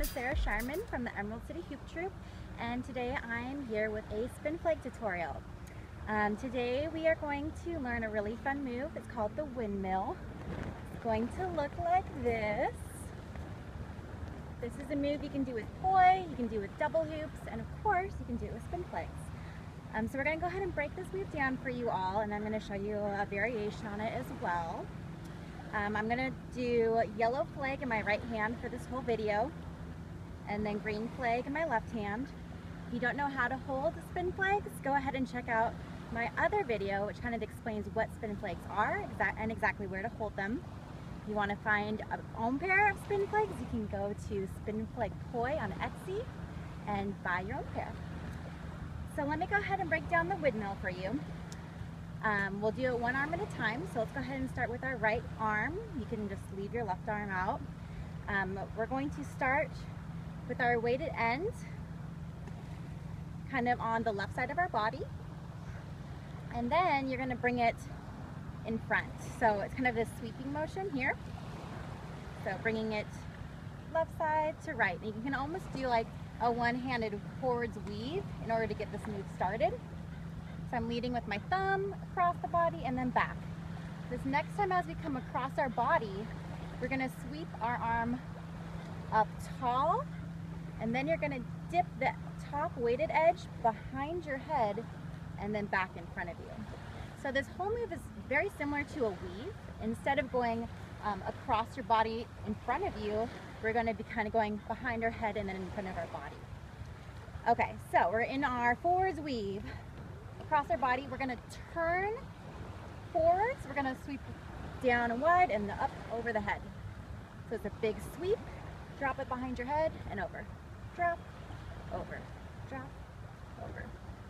Sarah Sharman from the Emerald City Hoop Troop, and today I'm here with a spin flag tutorial. Today we are going to learn a really fun move. It's called the windmill. It's going to look like this. This is a move you can do with poi, you can do with double hoops, and of course you can do it with spin flags. So we're going to go ahead and break this move down for you all, and I'm going to show you a variation on it as well. I'm going to do yellow flag in my right hand for this whole video, and then green flag in my left hand. If you don't know how to hold spin flags, go ahead and check out my other video, which kind of explains what spin flags are and exactly where to hold them. If you want to find a own pair of spin flags, you can go to Spin Flag Poi on Etsy and buy your own pair. So let me go ahead and break down the windmill for you. We'll do it one arm at a time, so let's go ahead and start with our right arm. You can just leave your left arm out. We're going to start with our weighted end kind of on the left side of our body, and then you're going to bring it in front. So it's kind of this sweeping motion here. So bringing it left side to right. And you can almost do like a one-handed forwards weave in order to get this move started. So I'm leading with my thumb across the body and then back. This next time, as we come across our body, we're going to sweep our arm up tall, and then you're going to dip the top weighted edge behind your head and then back in front of you. So this whole move is very similar to a weave. Instead of going across your body in front of you, we're going to be kind of going behind our head and then in front of our body. Okay, so we're in our forwards weave. Across our body, we're going to turn forwards. We're going to sweep down and wide and up over the head. So it's a big sweep. Drop it behind your head and over. Drop, over, drop, over.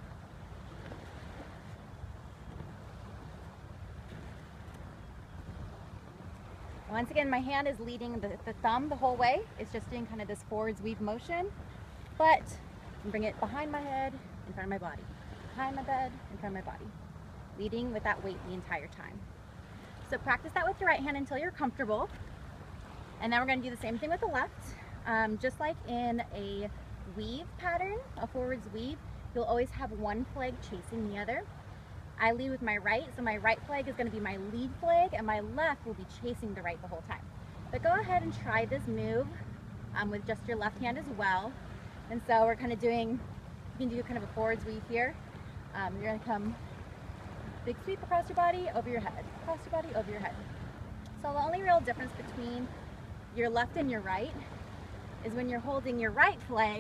Once again, my hand is leading the thumb the whole way. It's just doing kind of this forwards weave motion, but bring it behind my head, in front of my body. Behind my bed, in front of my body. Leading with that weight the entire time. So practice that with your right hand until you're comfortable. And then we're going to do the same thing with the left. Just like in a weave pattern, a forwards weave, you'll always have one flag chasing the other. I lead with my right, so my right flag is going to be my lead flag, and my left will be chasing the right the whole time. But go ahead and try this move with just your left hand as well. And so we're kind of doing, you can do kind of a forwards weave here. You're going to come big sweep across your body, over your head, across your body, over your head. So the only real difference between your left and your right is when you're holding your right flag,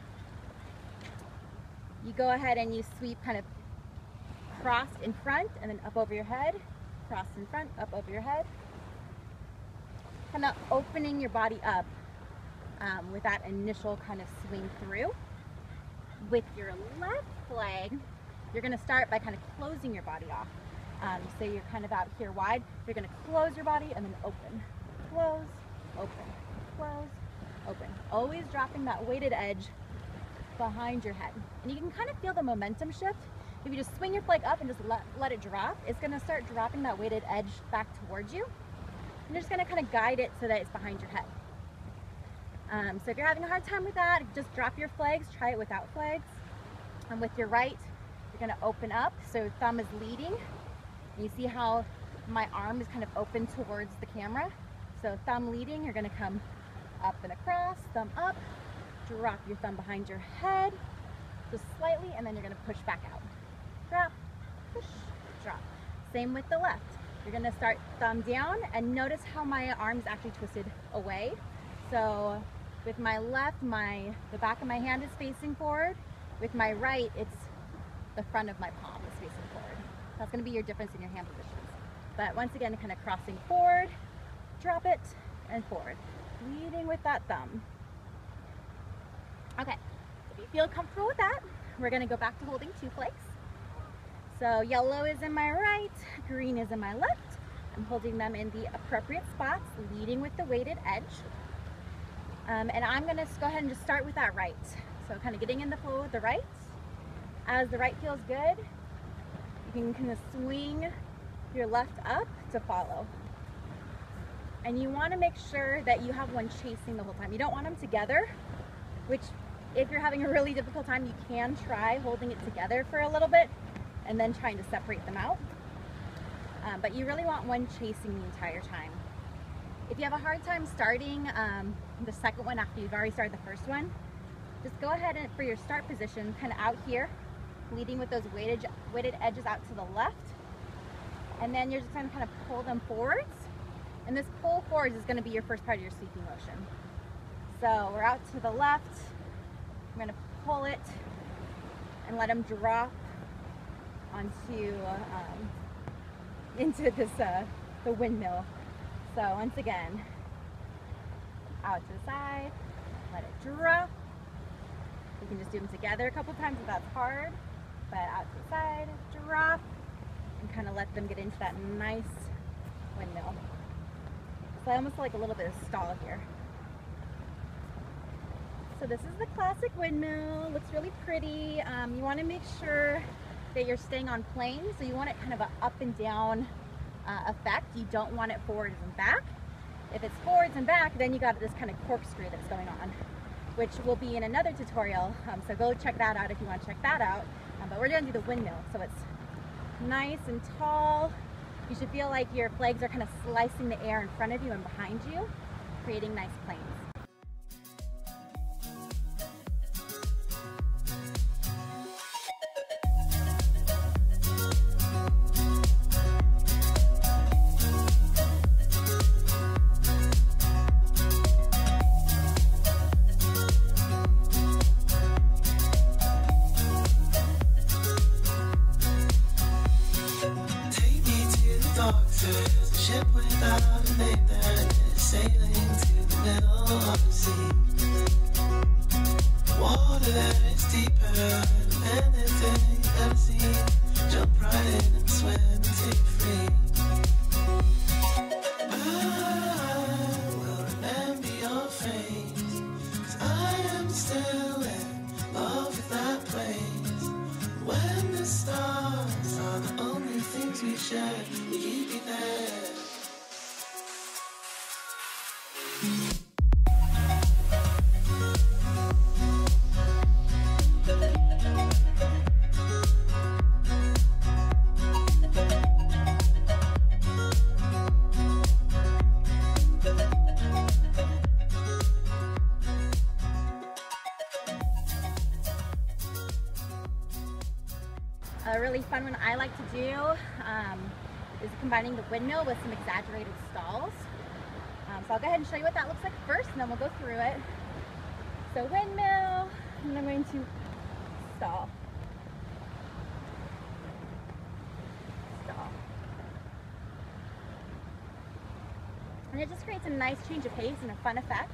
you go ahead and you sweep kind of cross in front and then up over your head, cross in front, up over your head. Kind of opening your body up with that initial kind of swing through. With your left flag, you're going to start by kind of closing your body off. So you're kind of out here wide. You're going to close your body and then open. Close, open, close, open. Always dropping that weighted edge behind your head. And you can kind of feel the momentum shift. If you just swing your flag up and just let it drop, it's going to start dropping that weighted edge back towards you. And you're just going to kind of guide it so that it's behind your head. So if you're having a hard time with that, just drop your flags. Try it without flags. And with your right, you're going to open up, so thumb is leading. You see how my arm is kind of open towards the camera? So thumb leading, you're going to come up and across, thumb up, drop your thumb behind your head, just slightly, and then you're going to push back out. Drop, push, drop. Same with the left. You're going to start thumb down, and notice how my arm's actually twisted away. So with my left, the back of my hand is facing forward. With my right, it's the front of my palm is facing forward. That's going to be your difference in your hand positions. But once again, kind of crossing forward, drop it, and forward. Leading with that thumb. Okay, if you feel comfortable with that, we're going to go back to holding two flags. So yellow is in my right, green is in my left. I'm holding them in the appropriate spots, leading with the weighted edge. And I'm going to go ahead and just start with that right. So kind of getting in the flow with the right. As the right feels good, you can kind of swing your left up to follow. And you want to make sure that you have one chasing the whole time. You don't want them together, which if you're having a really difficult time, you can try holding it together for a little bit and then trying to separate them out. But you really want one chasing the entire time. If you have a hard time starting the second one after you've already started the first one, just go ahead and for your start position, kind of out here, leading with those weighted edges out to the left. And then you're just going to kind of pull them forwards. And this pull forwards is going to be your first part of your sweeping motion. So we're out to the left. I'm going to pull it and let them drop onto into this the windmill. So once again, out to the side, let it drop. You can just do them together a couple times if that's hard, but out to the side, drop, and kind of let them get into that nice windmill. So I almost like a little bit of stall here. So this is the classic windmill. Looks really pretty. You want to make sure that you're staying on plane, so you want it kind of an up and down effect. You don't want it forwards and back. If it's forwards and back, then you got this kind of corkscrew that's going on, which will be in another tutorial. So go check that out if you want to check that out. But we're going to do the windmill, so it's nice and tall. You should feel like your flags are kind of slicing the air in front of you and behind you, creating nice planes. There's a ship without a name that is sailing to the middle of the sea. Water that is deeper than anything you've ever seen. Jump right in and swim and take free. I will remember your face, 'cause I am still in love with that place. When the stars are the only things we share, will you be there? A really fun one I like to do is combining the windmill with some exaggerated stalls. So I'll go ahead and show you what that looks like first, and then we'll go through it. So windmill, and I'm going to stall. Stall. And it just creates a nice change of pace and a fun effect.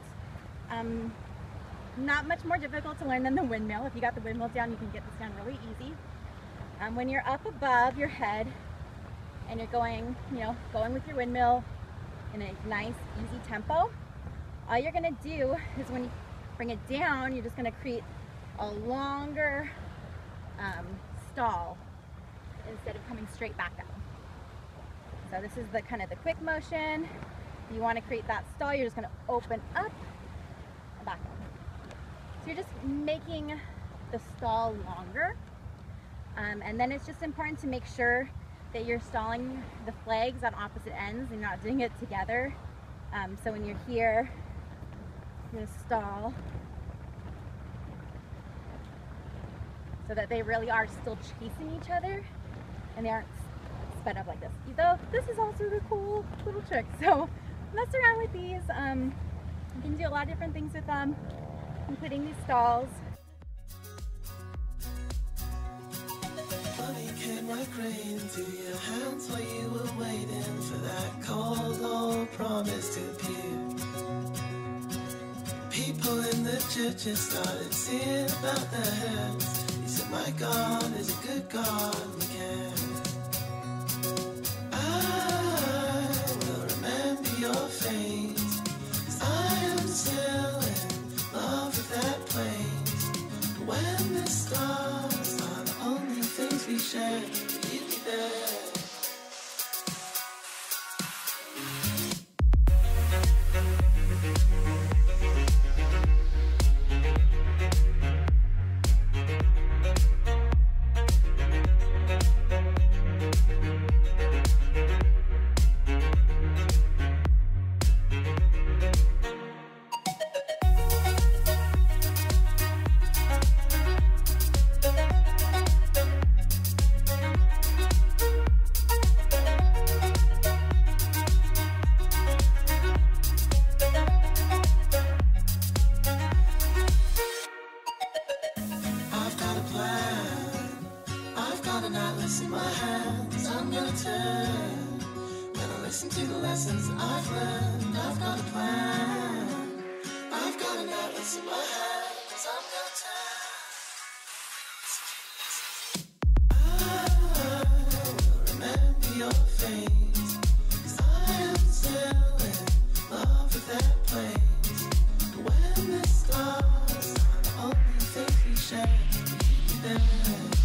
Not much more difficult to learn than the windmill. If you got the windmill down, you can get this down really easy. When you're up above your head and you're going, going with your windmill in a nice, easy tempo, all you're gonna do is when you bring it down, you're just gonna create a longer stall instead of coming straight back up. So this is the kind of the quick motion. You want to create that stall, you're just gonna open up and back up. So you're just making the stall longer. And then it's just important to make sure that you're stalling the flags on opposite ends and not doing it together. So when you're here, you're gonna stall so that they really are still chasing each other and they aren't sped up like this. Though this is also a cool little trick. So mess around with these. You can do a lot of different things with them, including these stalls. Like rain into your hands while you were waiting for that cold old promise to appear. People in the churches started singing about their heads. They said, my God is a good God, we can. I will remember your face, 'cause I am still in love with that place. When the stars are the only things we share, you'd be there. I'm gonna turn. When I listen to the lessons I've learned, I've got a plan. I've got an atlas in my hands, I'm gonna turn. I will remember your face, 'cause I am still in love with that place. When the stars are the only things we share, keep me there.